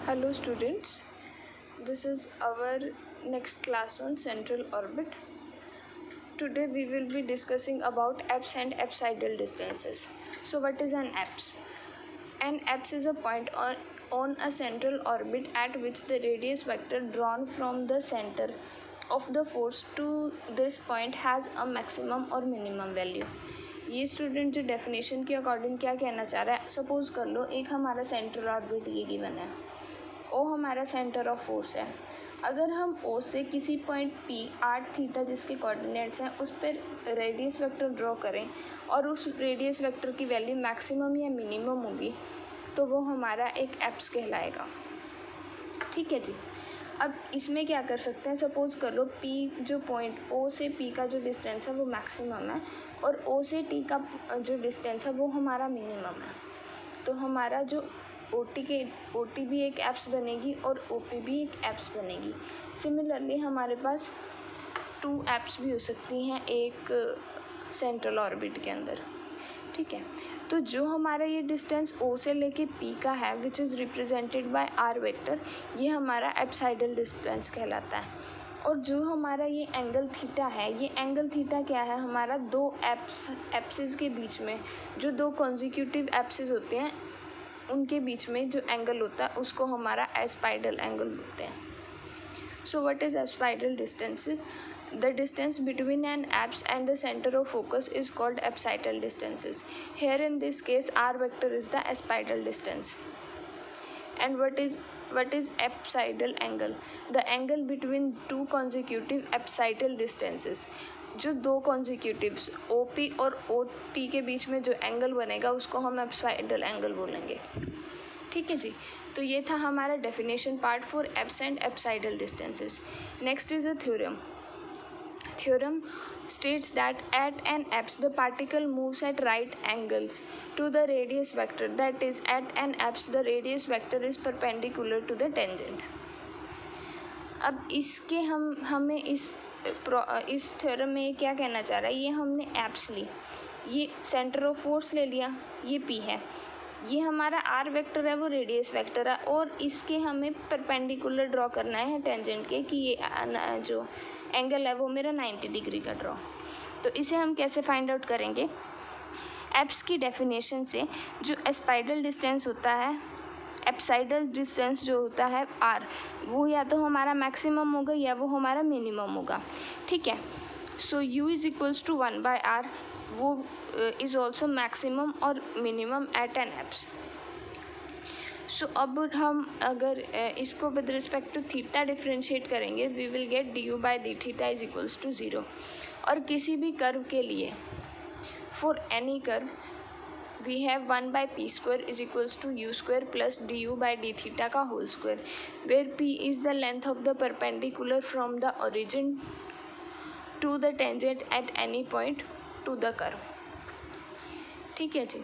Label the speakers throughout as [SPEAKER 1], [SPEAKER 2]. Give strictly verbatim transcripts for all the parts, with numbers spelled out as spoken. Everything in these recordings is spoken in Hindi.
[SPEAKER 1] Hello students, this is our next class on central orbit. Today we will be discussing about apse and apsidal distances. So what is an apse? An apse is a point on, on a central orbit at which the radius vector drawn from the center of the force to this point has a maximum or minimum value. ये स्टूडेंट जो डेफिनेशन के अकॉर्डिंग क्या कहना चाह रहा है, सपोज कर लो एक हमारा सेंट्रल ऑर्बिट ये गिवन है, ओ हमारा सेंटर ऑफ फोर्स है। अगर हम ओ से किसी पॉइंट पी आर थीटा जिसके कोऑर्डिनेट्स हैं उस पर रेडियस वेक्टर ड्रॉ करें और उस रेडियस वेक्टर की वैल्यू मैक्सिमम या मिनिमम होगी तो वो हमारा एक एप्स कहलाएगा। ठीक है जी। अब इसमें क्या कर सकते हैं, सपोज कर लो पी जो पॉइंट ओ से पी का जो डिस्टेंस है वो मैक्सिमम है और ओ से टी का जो डिस्टेंस है वो हमारा मिनिमम है। तो हमारा जो ओ टी के ओ टी भी एक एप्स बनेगी और ओ पी भी एक एप्स बनेगी। सिमिलरली हमारे पास टू एप्स भी हो सकती हैं एक सेंट्रल ऑर्बिट के अंदर। ठीक है, तो जो हमारा ये डिस्टेंस ओ से लेके पी का है which is represented by R vector, ये हमारा एप्साइडल डिस्टेंस कहलाता है। और जो हमारा ये एंगल थीटा है, ये एंगल थीटा क्या है, हमारा दो एप्स एप्सिस के बीच में जो दो कॉन्जिक्यूटिव एप्सिस होते हैं उनके बीच में जो एंगल होता है उसको हमारा एस्पाइडल एंगल बोलते हैं। So what is apsidal distances? The distance between an apse and the center of focus is called apsidal distances. Here in this case r vector is the aspidal distance. And what is what is apsidal angle? The angle between two consecutive apsidal distances. जो दो कॉन्जिक्यूटिव्स ओ पी और ओ टी के बीच में जो एंगल बनेगा उसको हम एप्साइडल एंगल बोलेंगे। ठीक है जी। तो ये था हमारा definition part for apse and apsidal distances. Next is a theorem. Theorem states that at an apse the particle moves at right angles to the radius vector, that is at an apse the radius vector is perpendicular to the tangent. अब इसके हम हमें इस इस थ्योरम में क्या कहना चाह रहा है, ये हमने एप्स ली, ये सेंटर ऑफ फोर्स ले लिया, ये पी है, ये हमारा आर वेक्टर है वो रेडियस वेक्टर है और इसके हमें परपेंडिकुलर ड्रॉ करना है टेंजेंट के कि ये जो एंगल है वो मेरा नाइन्टी डिग्री का ड्रॉ। तो इसे हम कैसे फाइंड आउट करेंगे? एप्स की डेफिनेशन से जो एस्पाइडल डिस्टेंस होता है, एप्साइडल डिस्टेंस जो होता है आर, वो या तो हमारा मैक्सिमम होगा या वो हमारा मिनिमम होगा। ठीक है, so U is equals to one by R, वो इज़ ऑल्सो मैक्सिमम और minimum at an apse. So अब हम अगर इसको with respect to theta differentiate करेंगे we will get D you by D theta is equals to zero. और किसी भी कर्व के लिए for any curve we have one by P square is equals to U square plus D you by D theta का whole square, where P is the length of the perpendicular from the origin to the tangent at any point to the curve. ठीक है जी।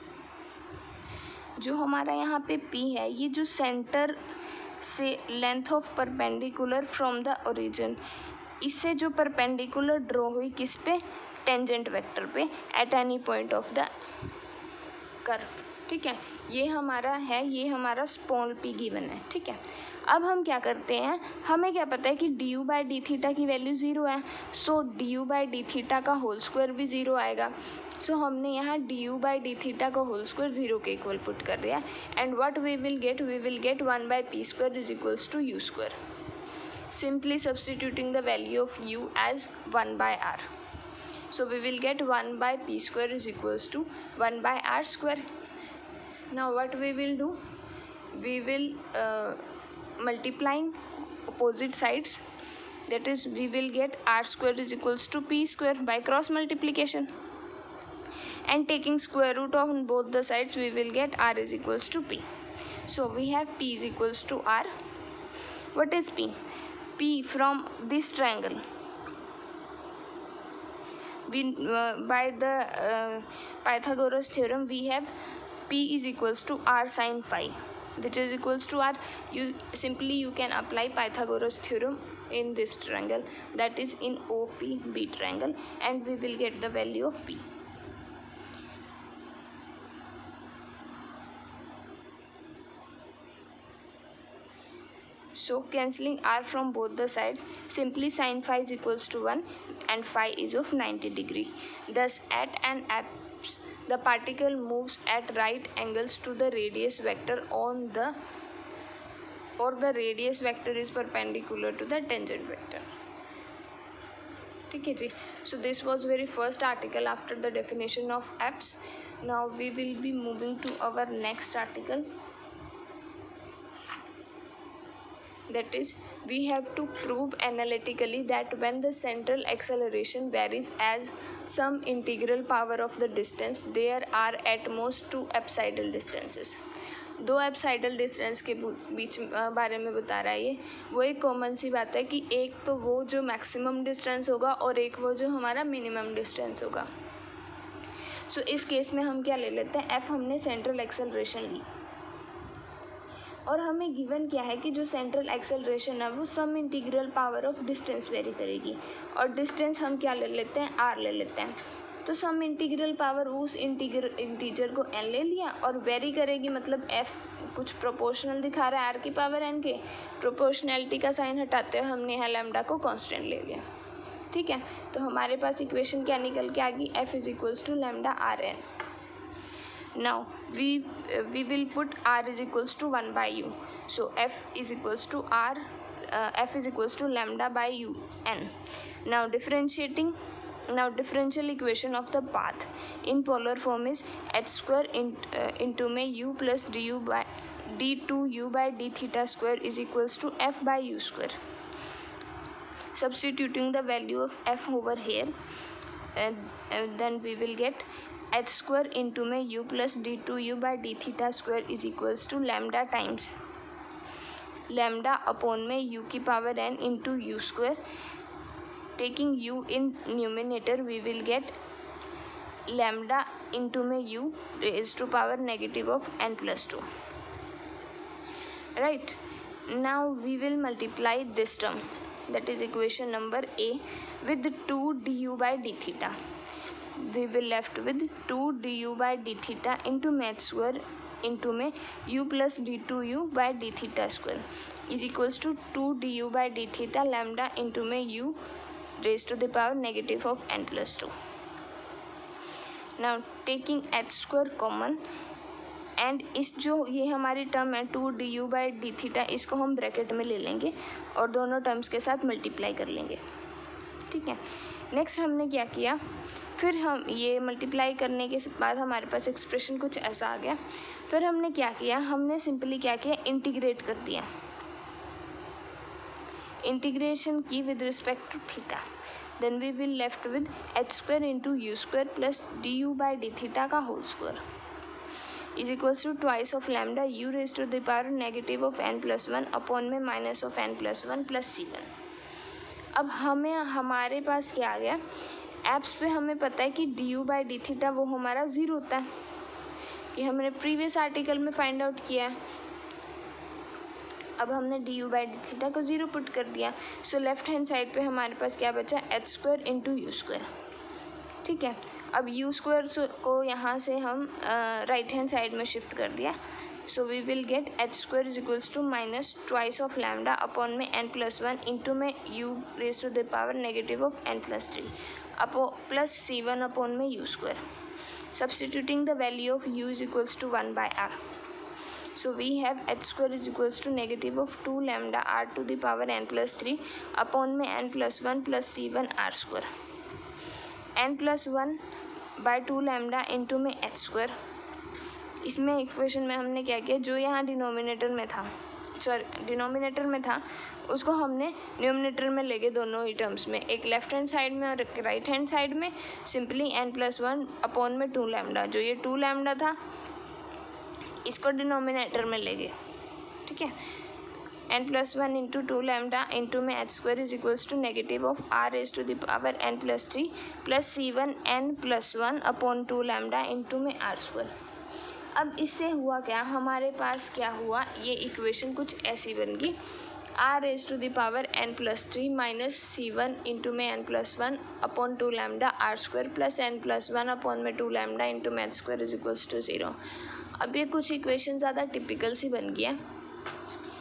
[SPEAKER 1] जो हमारा यहाँ पे P है, ये जो सेंटर से length of perpendicular from the origin, इससे जो परपेंडिकुलर ड्रॉ हुई किस पे, टेंजेंट वेक्टर पे at any point of the curve. ठीक है, ये हमारा है, ये हमारा स्मॉल p गिवन है। ठीक है, अब हम क्या करते हैं, हमें क्या पता है कि D you by D theta की वैल्यू ज़ीरो है, so D you by D theta का होल स्क्वायर भी ज़ीरो आएगा। सो so, हमने यहाँ D you by D theta का होल स्क्वायर जीरो के इक्वल पुट कर दिया and what we will get, we will get one by P square is equals to U square, simply substituting the value of U as one by are. So we will get one by P square is equals to one by R square. Now what we will do, we will multiplying opposite sides, that is we will get r square is equals to p square by cross multiplication, and taking square root of on both the sides we will get r is equals to p. So we have p is equals to r. What is p? P from this triangle, we uh, by the uh, Pythagoras theorem we have p is equals to r sin phi, which is equals to r. You simply you can apply Pythagoras theorem in this triangle, that is in O P B triangle, and we will get the value of p. So cancelling r from both the sides, simply sin phi is equals to one and phi is of ninety degree. Thus at an apse the particle moves at right angles to the radius vector on the or the radius vector is perpendicular to the tangent vector. ठीक है जी. So this was very first article after the definition of apse. Now we will be moving to our next article. That is, we have to prove analytically that when the central acceleration varies as some integral power of the distance, there are at most two apsidal distances. दो एप्साइडल डिस्टेंस के बीच बारे में बता रहा है ये. वो एक कॉमन सी बात है कि एक तो वो जो मैक्सिमम डिस्टेंस होगा और एक वो जो हमारा मिनिमम डिस्टेंस होगा. सो so, इस केस में हम क्या ले लेते हैं, एफ हमने सेंट्रल एक्सेलरेशन ली और हमें गिवन क्या है कि जो सेंट्रल एक्सेलरेशन है वो some integral power of distance vary करेगी और डिस्टेंस हम क्या ले लेते हैं, आर ले लेते हैं. तो सम इंटीग्रल पावर उस इंटीग्र इंटीजर को एन ले लिया और वेरी करेगी मतलब एफ कुछ प्रोपोर्शनल दिखा रहा है आर की पावर एन के. प्रोपोर्शनैलिटी का साइन हटाते हुए हमने यहाँ लैम्डा को कांस्टेंट ले लिया. ठीक है, तो हमारे पास इक्वेशन क्या निकल के आ गई, F is equals to lambda R N. Now we uh, we will put r is equals to one by u. So f is equals to r uh, f is equals to lambda by u n. Now differentiating, now differential equation of the path in polar form is h square in, uh, into में u plus du by d two u by d theta square is equals to f by u square. Substituting the value of f over here, and uh, uh, then we will get h square into में u plus d two u by d theta square is equals to lambda times lambda upon में u की power n into u square. Taking u in numerator we will get lambda into में u raised to power negative of n plus two. Right, now we will multiply this term, that is equation number A, with two du by d theta. We will left with two du by d theta into math square into में u plus d two u by d theta square is equals to two du by d theta lambda into में u raised to the power negative of n plus two. Now taking h square common and इस जो ये हमारी टर्म है two D you by D theta, इसको हम ब्रैकेट में ले लेंगे और दोनों टर्म्स के साथ मल्टीप्लाई कर लेंगे. ठीक है, नेक्स्ट हमने क्या किया, फिर हम ये मल्टीप्लाई करने के बाद हमारे पास एक्सप्रेशन कुछ ऐसा आ गया. फिर हमने क्या किया, हमने सिंपली क्या किया, इंटीग्रेट कर दिया. इंटीग्रेशन की with respect to theta, then we will left with H square into U square plus D you by D theta का whole square is equals to twice of lambda u raised to the power negative of n plus one upon में minus of n plus one plus c one. अब हमें हमारे पास क्या आ गया, एप्स पे हमें पता है कि D you by D theta वो हमारा ज़ीरो होता है, ये हमने प्रीवियस आर्टिकल में फाइंड आउट किया है. अब हमने D you by D theta को ज़ीरो पुट कर दिया. सो लेफ्ट हैंड साइड पे हमारे पास क्या बचा, H square into U square. ठीक है, अब यू स्क्वायर को यहाँ से हम राइट हैंड साइड में शिफ्ट कर दिया. So we will get H square is equals to minus twice of lambda upon में एन प्लस वन इंटू में U raise to the power negative of N plus three अपो प्लस सी वन अपॉन में U square. Substituting the value of U is equals to one by R. So we have h square is equals to negative of two lambda r to the power n plus three upon में n plus one plus c one r square. n plus one by two lambda into में एच स्क्वायर. इसमें इक्वेशन में हमने क्या किया, जो यहाँ डिनोमिनेटर में था, सॉरी डिनोमिनेटर में था, उसको हमने न्यूमिनेटर में ले गए दोनों ही टर्म्स में, एक लेफ्ट हैंड साइड में और एक राइट हैंड साइड में. Simply n plus one upon में टू लैम्डा, जो ये टू लैम्डा था इसको डिनोमिनेटर में ले गए. ठीक है, n plus one into two lambda into में H square is equals to negative of r raise to the power n plus three plus C one n plus one upon two lambda into में आर स्क्वायर. अब इससे हुआ क्या, हमारे पास क्या हुआ, ये इक्वेशन कुछ ऐसी बन गई, r raise to the power n plus three minus c one into में N plus one upon two lambda r square plus n plus one upon में टू लैम्डा इंटू में H square is equals to zero. अब ये कुछ इक्वेशन ज़्यादा टिपिकल सी बन गई है.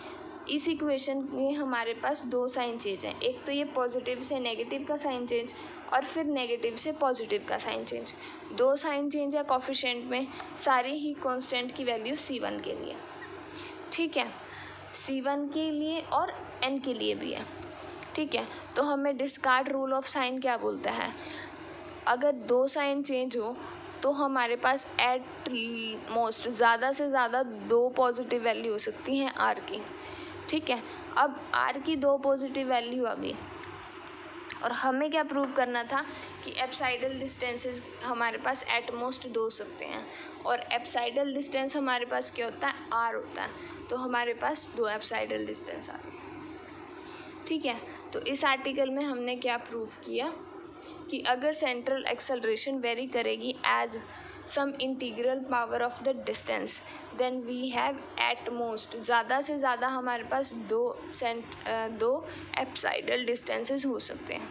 [SPEAKER 1] इस इक्वेशन में हमारे पास दो साइन चेंज हैं, एक तो ये पॉजिटिव से नेगेटिव का साइन चेंज और फिर नेगेटिव से पॉजिटिव का साइन चेंज। दो साइन चेंज है कोफिशिएंट में, सारे ही कांस्टेंट की वैल्यू सी वन के लिए, ठीक है, सी वन के लिए और एन के लिए भी है, ठीक है। तो हमें डिस्कार्ड रूल ऑफ साइन क्या बोलता है, अगर दो साइन चेंज हो तो हमारे पास एट मोस्ट ज़्यादा से ज़्यादा दो पॉजिटिव वैल्यू हो सकती हैं आर की, ठीक है। अब आर की दो पॉजिटिव वैल्यू आ गई और हमें क्या प्रूव करना था कि एप्साइडल डिस्टेंसेस हमारे पास एट मोस्ट दो हो सकते हैं और एप्साइडल डिस्टेंस हमारे पास क्या होता है, आर होता है, तो हमारे पास दो एप्साइडल डिस्टेंस आ गए, ठीक है। तो इस आर्टिकल में हमने क्या प्रूव किया कि अगर सेंट्रल एक्सेलरेशन वेरी करेगी as some integral power of the distance then we have at most ज़्यादा से ज़्यादा हमारे पास दो सेंट दो एप्साइडल डिस्टेंसेस हो सकते हैं।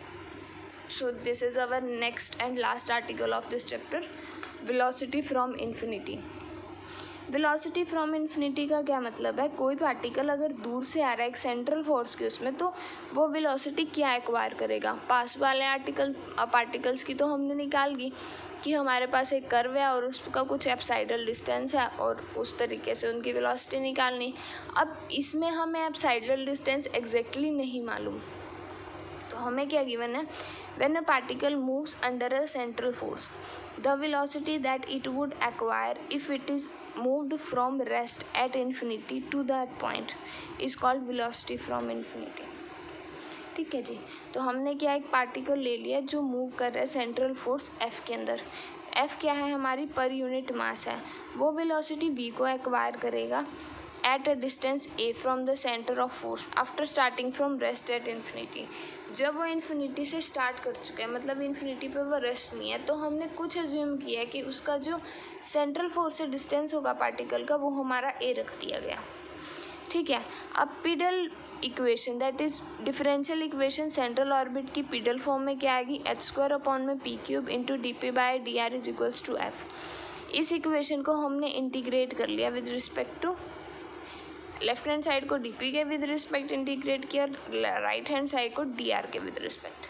[SPEAKER 1] So this is our next and last article of this chapter, velocity from infinity. Velocity from infinity का क्या मतलब है, कोई पार्टिकल अगर दूर से आ रहा है एक सेंट्रल फोर्स के उसमें, तो वो वेलोसिटी क्या एक्वायर करेगा। पास वाले आर्टिकल पार्टिकल्स की तो हमने निकाल ली कि हमारे पास एक कर्व है और उसका कुछ एप्साइडल डिस्टेंस है और उस तरीके से उनकी वेलोसिटी निकालनी। अब इसमें हमें एप्साइडल डिस्टेंस एग्जैक्टली नहीं मालूम, तो हमें क्या गिवन है, when a particle moves under a central force the velocity that it would acquire if it is moved from rest at infinity to that point is called velocity from infinity, ठीक है जी। तो हमने क्या एक पार्टिकल ले लिया जो मूव कर रहा है सेंट्रल फोर्स एफ के अंदर, एफ क्या है हमारी पर यूनिट मास है, वो वेलोसिटी वी को एक्वायर करेगा at a distance a from the center of force after starting from rest at infinity। जब वो इन्फिनिटी से स्टार्ट कर चुका है, मतलब इन्फिनिटी पे वो रेस्ट नहीं है, तो हमने कुछ एज्यूम किया है कि उसका जो सेंट्रल फोर्स से डिस्टेंस होगा पार्टिकल का वो हमारा ए रख दिया गया, ठीक है। अब pedal equation that is differential equation central orbit की पीडल फॉर्म में क्या आएगी, एच स्क्वायर अपॉन में p cube into D P by D r is equals to f. इस इक्वेशन को हमने इंटीग्रेट कर लिया with respect to left hand side को डी पी के विद रिस्पेक्ट इंटीग्रेट किया और राइट हैंड साइड को डी आर के with respect.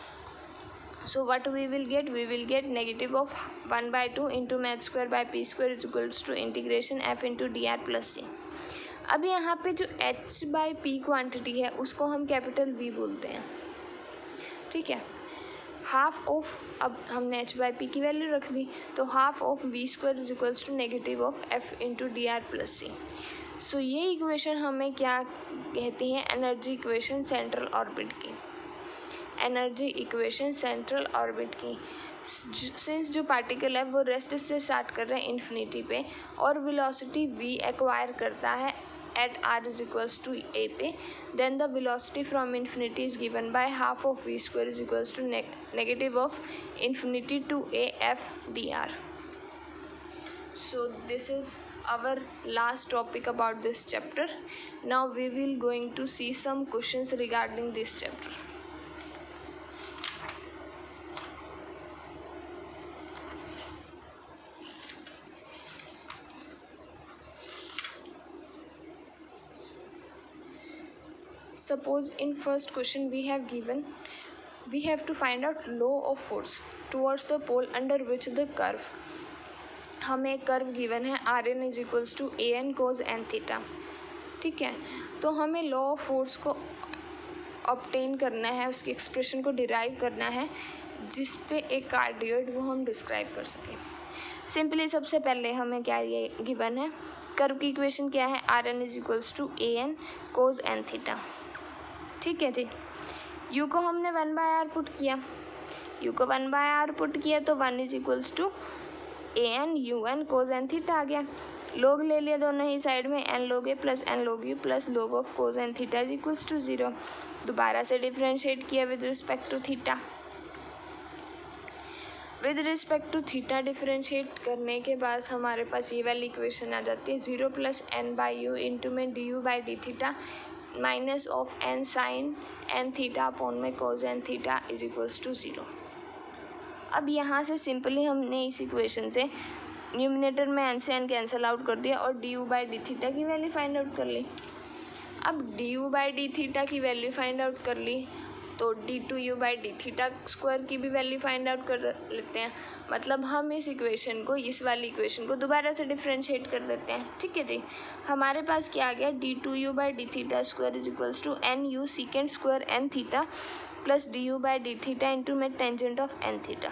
[SPEAKER 1] So what we will get, we will get negative of one by two into h square by P square is equals to integration f into d r plus c. अब यहाँ पे जो एच बाई पी क्वान्टिटी है उसको हम कैपिटल वी बोलते हैं, ठीक है। हाफ ऑफ, अब हमने एच बाई पी की वैल्यू रख दी, तो half of v square is equals to negative of f into d r plus c. So ये इक्वेशन हमें क्या कहती हैं, एनर्जी इक्वेशन सेंट्रल ऑर्बिट की, एनर्जी इक्वेशन सेंट्रल ऑर्बिट की। सिंस जो पार्टिकल है वो रेस्ट से स्टार्ट कर रहे हैं इन्फिनिटी पे और वेलोसिटी v एक्वायर करता है at r is equals to a पे, then the velocity from infinity is given by half of v square is equals to negative of infinity to a f dr। So this is our last topic about this chapter. Now we will going to see some questions regarding this chapter. Suppose in first question we have given, we have to find out law of force towards the pole under which the curve, हमें एक कर्व गिवन है r n is equals to a n cos N theta, ठीक है। तो हमें लॉ ऑफ फोर्स को ऑब्टेन करना है, उसकी एक्सप्रेशन को डिराइव करना है जिस पे एक कार्डियोइड वो हम डिस्क्राइब कर सकें। सिंपली सबसे पहले हमें क्या ये गिवन है, कर्व की इक्वेशन क्या है, r n is equals to a n cos N theta, ठीक है जी। यू को हमने वन बाय आर पुट किया, यू को वन बाय आर पुट किया तो one is equals to a n u n cos N theta आ गया। लोग ले लिया दोनों ही साइड में, n log a plus n log u plus log of cos N theta is equals to zero. दोबारा से डिफ्रेंशिएट किया with respect to theta, with respect to theta differentiate करने के बाद हमारे पास ये वाली इक्वेशन आ जाती है, zero plus n by u into में D you by D theta minus of n sine n theta upon में cos N theta is equals to zero. अब यहाँ से सिंपली हमने इस इक्वेशन से न्यूमिनेटर में एन से एन कैंसिल आउट कर दिया और d you by D theta की वैल्यू फाइंड आउट कर ली। अब d you by D theta की वैल्यू फाइंड आउट कर ली, तो d two you by D theta square की भी वैल्यू फाइंड आउट कर लेते हैं। मतलब हम इस इक्वेशन को, इस वाली इक्वेशन को दोबारा से डिफ्रेंशिएट कर देते हैं। ठीक है जी, हमारे पास क्या आ गया, d two you by D theta square is equals to n u secant square n theta plus D you by D theta into में टेंजेंट ऑफ एन थीटा।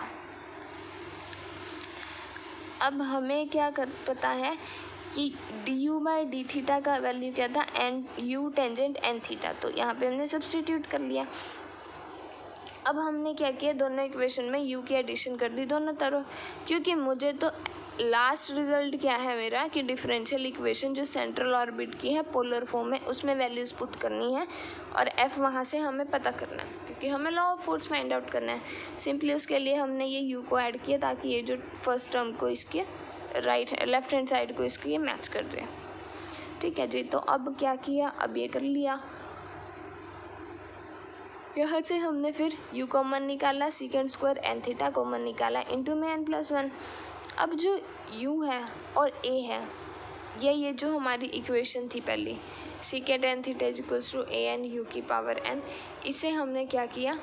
[SPEAKER 1] अब हमें क्या कर पता है कि D you by D theta का वैल्यू क्या था, n u tangent n theta, तो यहाँ पे हमने सब्सटीट्यूट कर लिया। अब हमने क्या किया, दोनों इक्वेशन में u की एडिशन कर दी दोनों तरफ, क्योंकि मुझे तो लास्ट रिजल्ट क्या है मेरा कि डिफरेंशियल इक्वेशन जो सेंट्रल ऑर्बिट की है पोलर फॉर्म में, उसमें वैल्यूज पुट करनी है और f वहाँ से हमें पता करना है, क्योंकि हमें law of force find out करना है। सिंपली उसके लिए हमने ये u को ऐड किया ताकि ये जो फर्स्ट टर्म को इसके राइट लेफ्ट हैंड साइड को इसके ये मैच कर दे। ठीक है जी, तो अब क्या किया, अब ये कर लिया, यहाँ से हमने फिर u कॉमन निकाला, secant square n theta common निकाला इंटू में एन प्लस वन। अब जो u है और a है, ये ये जो हमारी इक्वेशन थी पहली, secant n theta is equals to a n u की पावर n, इसे हमने क्या किया,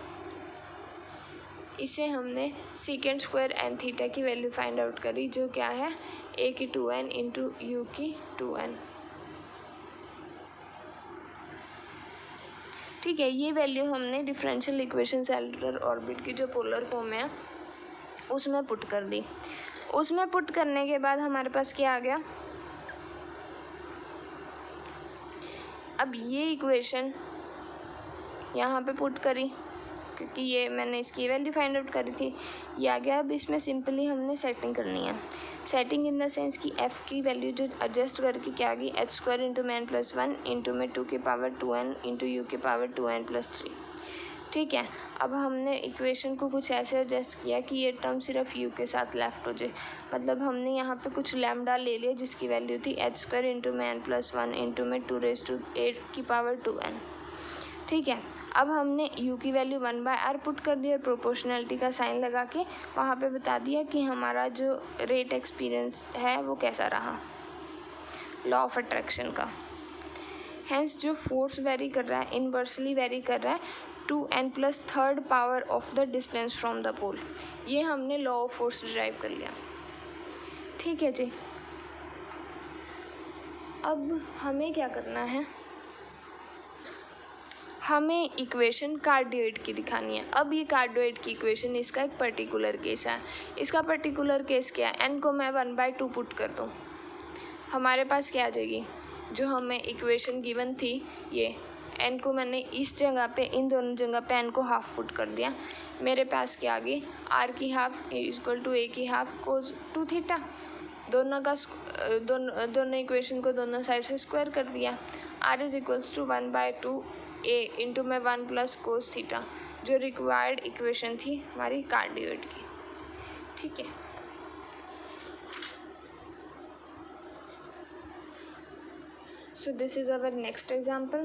[SPEAKER 1] इसे हमने सीकेंड स्क्वायर एन थीटा की वैल्यू फाइंड आउट करी, जो क्या है a की टू एन इंटू यू की टू एन। ठीक है, ये वैल्यू हमने डिफरेंशियल इक्वेशन सेंट्रल ऑर्बिट की जो पोलर फॉर्म है उसमें पुट कर दी। उसमें पुट करने के बाद हमारे पास क्या आ गया, अब ये इक्वेशन यहाँ पे पुट करी, क्योंकि ये मैंने इसकी वैल्यू फाइंड आउट करी थी, ये आ गया। अब इसमें सिंपली हमने सेटिंग करनी है, सेटिंग इन द सेंस कि f की वैल्यू जो एडजस्ट करके क्या आ गई, एच स्क्वायर इंटू में एन प्लस वन इंटू में टू की power two n into u की power two n plus three. ठीक है, अब हमने इक्वेशन को कुछ ऐसे एडजस्ट किया कि ये टर्म सिर्फ u के साथ लेफ्ट हो जाए। मतलब हमने यहाँ पे कुछ लैम्डा ले लिया जिसकी वैल्यू थी एच स्क्वायर इंटू में एन प्लस वन इंटू में टू रेज टू एट की पावर टू एन। ठीक है, अब हमने u की value one by r put कर दी और प्रोपोर्शनलिटी का साइन लगा के वहाँ पे बता दिया कि हमारा जो रेट एक्सपीरियंस है वो कैसा रहा, लॉ ऑफ अट्रैक्शन का। हैंस जो फोर्स वेरी कर रहा है, इनवर्सली वेरी कर रहा है two n plus third power of the distance from the pole, ये हमने लॉ ऑफ फोर्स डिराइव कर लिया। ठीक है जी, अब हमें क्या करना है, हमें इक्वेशन कार्डियोइड की दिखानी है। अब ये कार्डियोइड की इक्वेशन, इसका एक पर्टिकुलर केस है। इसका पर्टिकुलर केस क्या है, एन को मैं वन बाई टू पुट कर दूँ, हमारे पास क्या आ जाएगी, जो हमें इक्वेशन गिवन थी ये, एन को मैंने इस जगह पे, इन दोनों जगह पे एन को हाफ पुट कर दिया, मेरे पास क्या आ गई, आर की हाफ इक्वल टू ए की हाफ कोस टू थीटा, दोनों का दोनों दोनों इक्वेशन को दोनों साइड से स्क्वायर कर दिया। R is equals to one by two a into में वन प्लस कोस थीटा, जो रिक्वायर्ड इक्वेशन थी हमारी कार्डियोइड की। ठीक है, so this is our next example.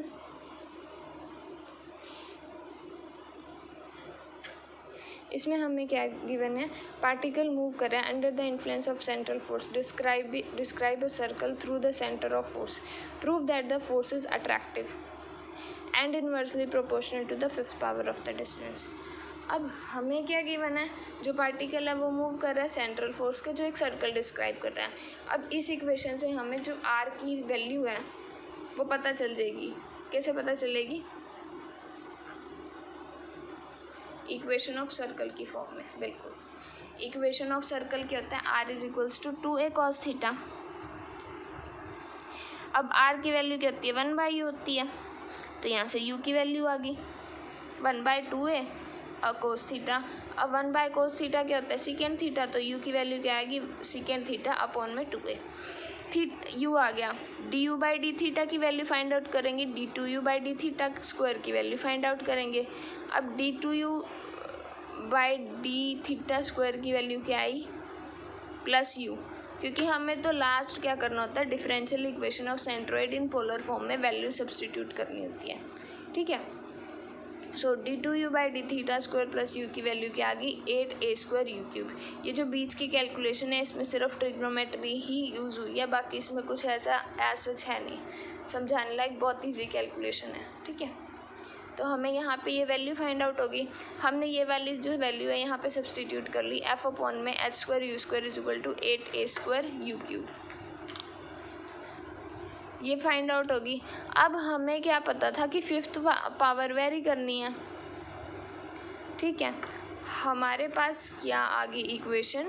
[SPEAKER 1] इसमें हमें क्या गिवन है, पार्टिकल मूव कर रहा है under the influence of central force, describe describe a circle through the centre of force, prove that the force is attractive and inversely proportional to the fifth power of the distance. अब हमें क्या गिवन है, जो पार्टिकल है वो मूव कर रहा है सेंट्रल फोर्स के, जो एक सर्कल डिस्क्राइब कर रहा है। अब इस इक्वेशन से हमें जो आर की वैल्यू है वो पता चल जाएगी। कैसे पता चलेगी, इक्वेशन ऑफ सर्कल की फॉर्म में। बिल्कुल, इक्वेशन ऑफ सर्कल क्या होता है, are is equals to two a cos theta. अब आर की वैल्यू क्या होती है, वन बाई यू होती है, तो यहाँ से u की वैल्यू आ गई वन बाई टू ए और कोस थीटा। अब वन बाय कोस थीटा क्या होता है, सीकेंड थीटा, तो u की वैल्यू क्या आएगी, सीकेंड थीटा अपॉन में टू ए, थीट u आ गया। D you by D theta की वैल्यू फाइंड आउट करेंगे, d two you by D theta square की वैल्यू फाइंड आउट करेंगे। अब d two you by D theta square की वैल्यू क्या आई, प्लस यू, क्योंकि हमें तो लास्ट क्या करना होता है, differential equation of centroid in polar form में वैल्यू सब्सटीट्यूट करनी होती है। ठीक है, so d two you by D theta square plus u की वैल्यू क्या आ गई eight a square u cube. ये जो बीच की कैलकुलेशन है इसमें सिर्फ ट्रिग्नोमेट्री ही यूज़ हुई है, बाकी इसमें कुछ ऐसा एज सच है नहीं, समझाने लायक बहुत ईजी कैलकुलेशन है। ठीक है, तो हमें यहाँ पे ये वैल्यू फाइंड आउट होगी। हमने ये वाली जो वैल्यू है यहाँ पे सब्सटीट्यूट कर ली, एफ अपॉन में H square u square is equal to eight a square u cube, ये फाइंड आउट होगी। अब हमें क्या पता था कि फिफ्थ पावर वेरी करनी है। ठीक है, हमारे पास क्या आ गई इक्वेशन,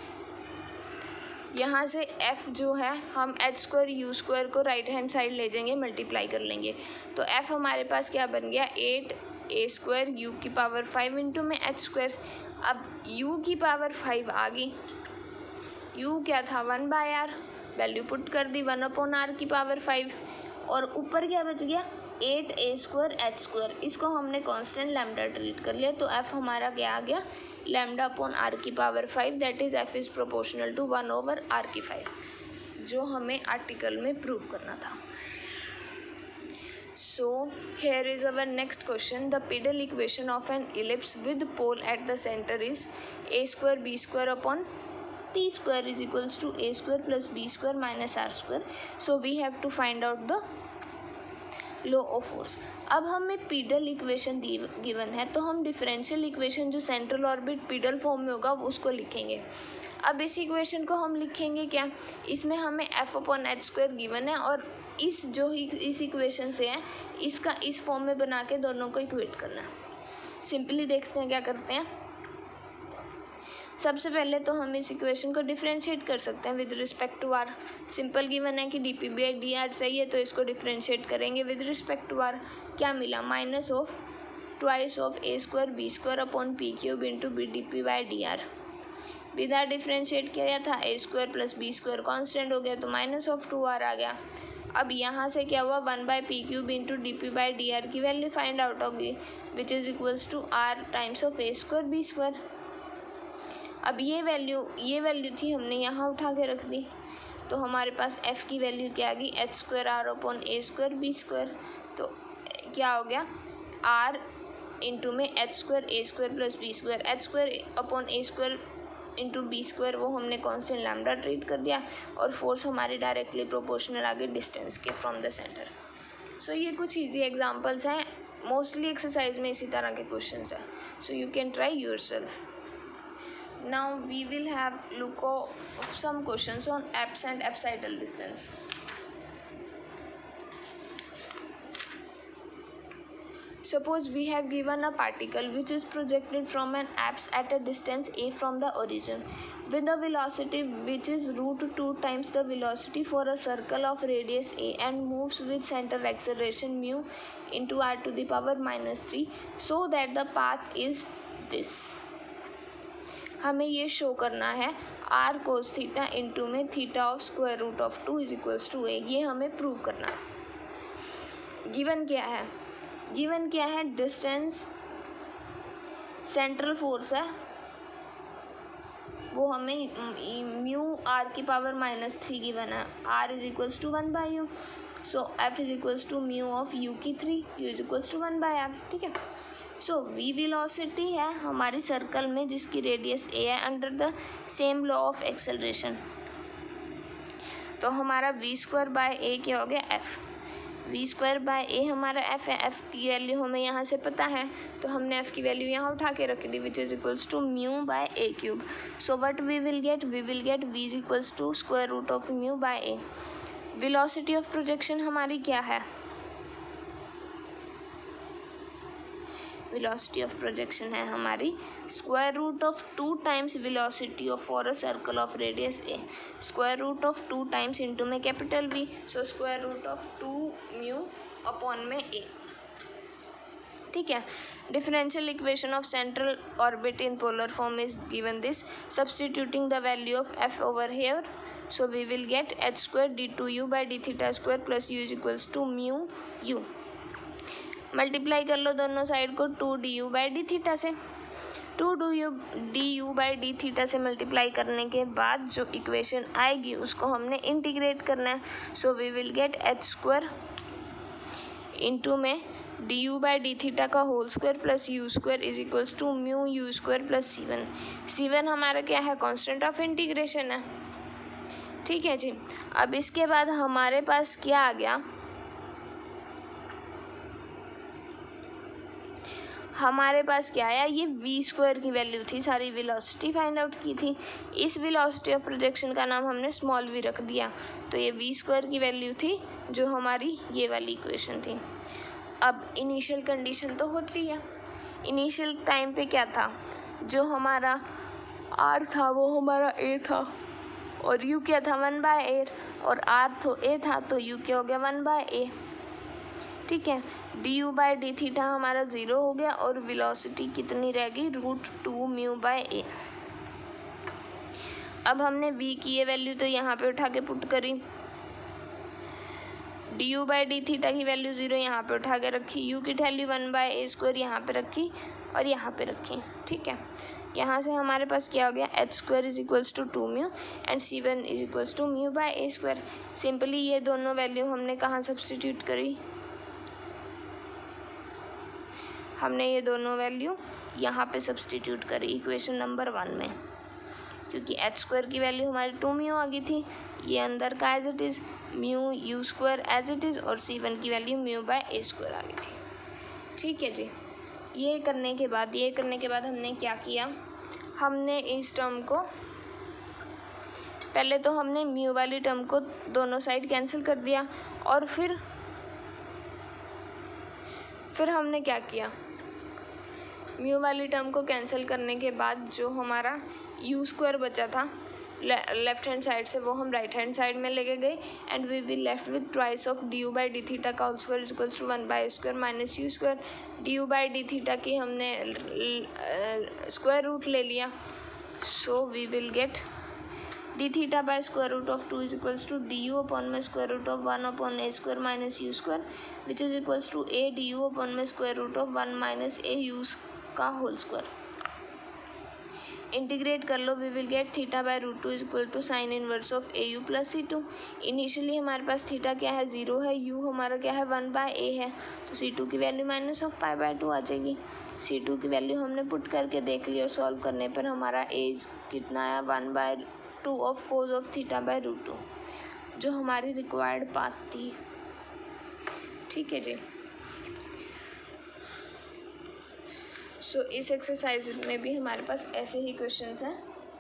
[SPEAKER 1] यहाँ से f जो है हम एच स्क्वायर यू स्क्वायर को राइट हैंड साइड ले जाएंगे, मल्टीप्लाई कर लेंगे, तो f हमारे पास क्या बन गया एट ए स्क्वायर यू की पावर फाइव इंटू में एच स्क्वायर। अब u की पावर फाइव आ गई, u क्या था one by r, value put कर दी वन अपॉन आर की पावर फाइव, और ऊपर क्या बच गया eight a square H square, इसको हमने कांस्टेंट लैम्डा ट्रीट कर लिया, तो f हमारा क्या आ गया लैम्डा अपॉन आर की power five, that is f is proportional to one over r की फाइव, जो हमें आर्टिकल में प्रूव करना था। So here is our next question. The pedal equation of an ellipse with pole at the center is a square b square upon p square is equals to a square plus b square minus r square. So we have to find out the law of force. अब हमें पीडल इक्वेशन गिवन है, तो हम डिफरेंशियल इक्वेशन जो सेंट्रल ऑर्बिट पीडल फॉर्म में होगा उसको लिखेंगे। अब इस इक्वेशन को हम लिखेंगे क्या, इसमें हमें F upon H square given है, और इस जो ही इस इक्वेशन से है इसका इस फॉर्म में बना के दोनों को इक्वेट करना है। सिंपली देखते हैं क्या करते हैं। सबसे पहले तो हम इस इक्वेशन को डिफरेंशिएट कर सकते हैं with respect to R. Simple given है कि D P by D R चाहिए, तो इसको डिफरेंशिएट करेंगे विद रिस्पेक्ट टू आर। क्या मिला minus of twice of A square B square upon P cube into B D P by D R. With R differentiate किया था, A square plus B square constant हो गया, तो माइनस ऑफ टू आर आ गया। अब यहाँ से क्या हुआ one by P cube into D P by D R की वैल्यू फाइंड आउट होगी, which is equals to R times of A square B square. अब ये वैल्यू ये वैल्यू थी, हमने यहाँ उठा के रख दी, तो हमारे पास f की वैल्यू क्या आ गई H square R upon A square B square. तो क्या हो गया r इंटू में H square A square plus B square, H square upon A square into B square वो हमने कांस्टेंट लैम्डा ट्रीट कर दिया, और फोर्स हमारी डायरेक्टली प्रोपोर्शनल आ गई डिस्टेंस के फ्रॉम द सेंटर। सो ये कुछ ईजी एग्जाम्पल्स हैं, मोस्टली एक्सरसाइज में इसी तरह के क्वेश्चन हैं, so you can try yourself. Now we will have look of some questions on apse and apsidal distance. Suppose we have given a particle which is projected from an apse at a distance a from the origin with a velocity which is root two times the velocity for a circle of radius a and moves with center acceleration mu into r to the power minus three so that the path is this. हमें ये शो करना है आर कोस थीटा इंटू में theta of square root of two is equals to A, ये हमें प्रूव करना है। गिवन क्या है, गिवन क्या है डिस्टेंस सेंट्रल फोर्स है, वो हमें म्यू आर की पावर माइनस थ्री गिवन है, are is equals to one by U, so F is equals to mu of U की three, U is equals to one by R. ठीक है, सो वी वेलोसिटी है हमारी सर्कल में जिसकी रेडियस ए है under the same law of acceleration, तो हमारा वी स्क्वायर बाय ए क्या हो गया F, V square by A हमारा एफ है, एफ की वैल्यू हमें यहाँ से पता है, तो हमने एफ की वैल्यू यहाँ उठा के रख दी which is equals to mu by A cube. So what we will get, we will get V is equals to square root of mu by A. Velocity of projection हमारी क्या है, वेलोसिटी ऑफ प्रोजेक्शन है हमारी square root of two times velocity of for a circle of radius A, square root of two times into में capital V, so square root of two mu upon में ए। ठीक है, differential equation of central orbit in polar form is given this, substituting the value of F over here, so we will get H square D two you by D theta square plus U is equals to mu U. Multiply कर लो दोनों साइड को two D you by D theta से, two do U D you by D theta से मल्टीप्लाई करने के बाद जो इक्वेशन आएगी उसको हमने इंटीग्रेट करना है, so we will get H square into में D you by D theta का whole square plus U square is equals to mu U square plus C one. C one हमारा क्या है, कांस्टेंट ऑफ इंटीग्रेशन है। ठीक है जी। अब इसके बाद हमारे पास क्या आ गया, हमारे पास क्या आया, ये वी स्क्वायर की वैल्यू थी, सारी वेलोसिटी फाइंड आउट की थी। इस वेलोसिटी ऑफ प्रोजेक्शन का नाम हमने स्मॉल वी रख दिया, तो ये वी स्क्वायर की वैल्यू थी जो हमारी ये वाली इक्वेशन थी। अब इनिशियल कंडीशन तो होती है, इनिशियल टाइम पे क्या था, जो हमारा आर था वो हमारा ए था, और यू क्या था, वन बाय ए, और आर तो ए था तो यू क्या हो गया, वन बाय ए। ठीक है, D you by D theta हमारा ज़ीरो हो गया और वेलोसिटी कितनी रह गई, root two mu by A. अब हमने v की ये वैल्यू तो यहाँ पे उठा के पुट करी, D you by D theta की वैल्यू ज़ीरो यहाँ पे उठा के रखी, u की value one by A square यहाँ पे रखी और यहाँ पे रखी। ठीक है, यहाँ से हमारे पास क्या हो गया, H square is equals to two mu and C one is equals to mu by A square. Simply ये दोनों वैल्यू हमने कहाँ सब्सटीट्यूट करी, हमने ये दोनों वैल्यू यहाँ पे सब्सटीट्यूट करी इक्वेशन नंबर वन में, क्योंकि एच स्क्वायर की वैल्यू हमारी टू म्यू आ गई थी, ये अंदर का as it is mu U square as it is, और सी वन की value mu by A square आ गई थी। ठीक है जी। ये करने के बाद ये करने के बाद हमने क्या किया, हमने इस टर्म को, पहले तो हमने म्यू वाली टर्म को दोनों साइड कैंसिल कर दिया, और फिर फिर हमने क्या किया, म्यू वाली टर्म को कैंसिल करने के बाद जो हमारा यू स्क्वायर बचा था लेफ्ट हैंड साइड से, वो हम राइट हैंड साइड में लेके गए, and we will left with twice of D you by D theta का whole square is equals to one by square minus U square. D you by D theta की हमने स्क्वायर रूट ले लिया, so we will get D theta by square root of two is equals to D U upon में square root of one upon A square minus U square, which is equals to A D U upon में square root of one minus A U का होल स्क्वायर। इंटीग्रेट कर लो, we will get theta by root two is equal to sine inverse of A U plus C two. Initially हमारे पास थीटा क्या है, जीरो है, यू हमारा क्या है, वन बाय ए है, तो सी टू की value minus of pi by two आ जाएगी। सी टू की वैल्यू हमने पुट करके देख ली और सॉल्व करने पर हमारा एज कितना आया, one by two of cos of theta by root two, जो हमारी रिक्वायर्ड पाथ थी। ठीक है जी। सो so, इस एक्सरसाइज में भी हमारे पास ऐसे ही क्वेश्चंस हैं।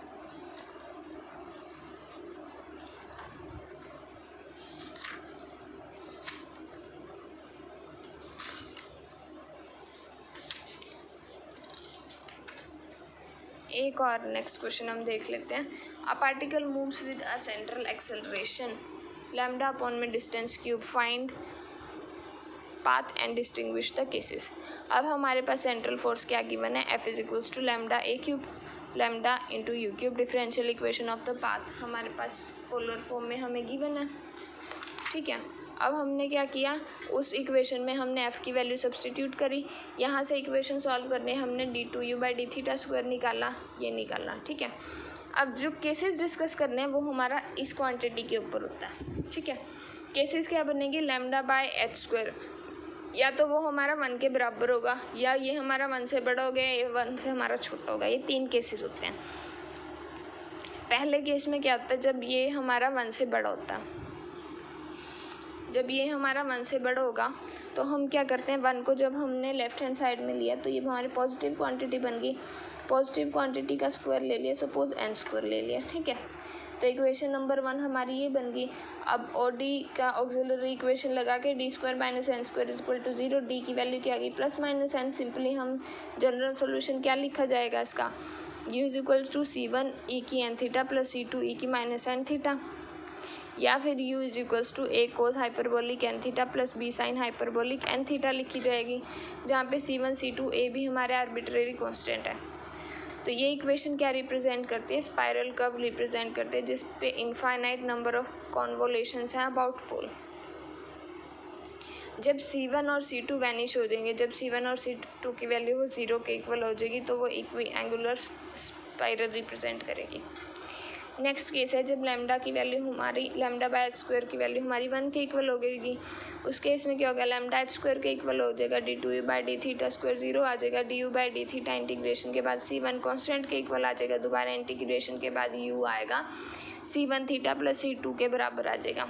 [SPEAKER 1] एक और नेक्स्ट क्वेश्चन हम देख लेते हैं। A particle moves with a central acceleration lambda upon में distance cube, find path and distinguish the cases. अब हमारे पास सेंट्रल फोर्स क्या गिवन है, F is equals to lambda A cube lambda into U cube. Differential equation of the path हमारे पास पोलर फॉर्म में हमें गिवन है। ठीक है, अब हमने क्या किया, उस इक्वेशन में हमने एफ की वैल्यू सब्सटीट्यूट करी, यहाँ से इक्वेशन सॉल्व करने हमने D two you by D theta square निकाला, ये निकालना। ठीक है, अब जो केसेस डिस्कस करने हैं वो हमारा इस क्वांटिटी के ऊपर होता है। ठीक है, केसेस क्या बनेंगे, लैम्डा बाय एच स्क्वायर, या तो वो हमारा वन के बराबर होगा, या ये हमारा वन से बड़ा हो गया, ये वन से हमारा छोटा होगा। ये तीन केसेस होते हैं। पहले केस में क्या होता है, जब ये हमारा वन से बड़ा होता है, जब ये हमारा वन से बड़ा होगा तो हम क्या करते हैं, वन को जब हमने लेफ्ट हैंड साइड में लिया तो ये हमारी पॉजिटिव क्वांटिटी बन गई, पॉजिटिव क्वांटिटी का स्क्वायर ले लिया, सपोज एन स्क्वायर ले लिया। ठीक है, तो इक्वेशन नंबर वन हमारी ये बन गई। अब ओ डी का ऑक्सिलरी इक्वेशन लगा के D square minus N square is equal to zero, D की वैल्यू क्या आ गई, प्लस माइनस एन। सिंपली हम जनरल सोल्यूशन क्या लिखा जाएगा इसका, U is equal to C one E की N theta plus C two E की माइनस एन थीटा, या फिर u is equals to A cos hyperbolic N theta plus B sine hyperbolic N theta लिखी जाएगी, जहाँ पे सी वन सी टू ए भी हमारे आर्बिट्रेरी कांस्टेंट है। तो ये इक्वेशन क्या रिप्रेजेंट करती है, स्पाइरल कर्व रिप्रेजेंट करते हैं जिस पे इनफाइनाइट नंबर ऑफ कॉन्वोलेशंस हैं अबाउट पोल। जब सी वन और सी टू वैनिश हो जाएंगे, जब सी वन और सी टू की वैल्यू वो जीरो के इक्वल हो जाएगी, तो वो इक्वी एंगुलर स्पाइरल रिप्रेजेंट करेगी। नेक्स्ट केस है जब लैम्डा की वैल्यू हमारी लैम्डा बाय एच स्क्वायर की वैल्यू हमारी वन के इक्वल हो गई। उस केस में क्या होगा, लैम्डा एच स्क्वायर के इक्वल हो जाएगा D two you by D theta square zero आ जाएगा, D you by D theta integration के बाद सी वन कॉन्स्टेंट के इक्वल आ जाएगा, दोबारा इंटीग्रेशन के बाद यू आएगा, C one theta plus C two के बराबर आ जाएगा।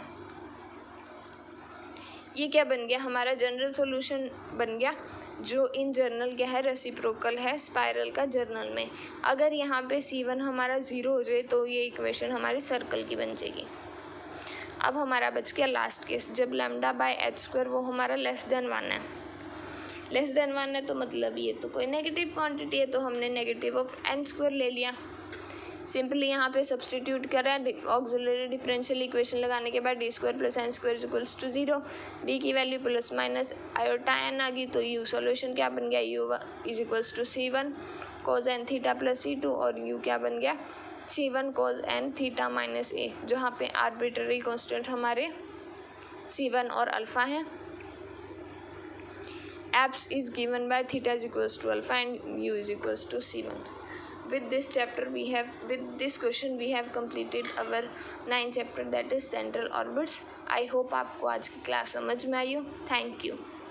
[SPEAKER 1] ये क्या बन गया, हमारा जनरल सॉल्यूशन बन गया, जो इन जर्नल क्या है, रेसिप्रोकल है स्पाइरल का जर्नल में। अगर यहाँ पे सी वन हमारा ज़ीरो हो जाए तो ये इक्वेशन हमारी सर्कल की बन जाएगी। अब हमारा बच गया लास्ट केस, जब लैम्डा बाय एच स्क्वायर वो हमारा लेस देन वन है। लेस देन वन है तो मतलब ये तो कोई नेगेटिव क्वांटिटी है, तो हमने नेगेटिव ऑफ एन स्क्वायर ले लिया। सिंपली यहाँ पे सब्सटीट्यूट करा, ऑक्सिलरी डिफरेंशियल इक्वेशन लगाने के बाद D square plus N square equals to zero, D की value plus minus iota N आ गई, तो यू सॉल्यूशन क्या बन गया, U is equals to C one cos N theta plus C two, और यू क्या बन गया, C one cos N theta minus A, जहाँ पे आर्बिट्ररी कॉन्स्टेंट हमारे सी वन और अल्फा है। Apse is given by theta is equals to alpha and U is equals to C one. With this chapter we have, with this question we have completed our nine chapter, that is central orbits. I hope आपको आज की क्लास समझ में आई हो। Thank you.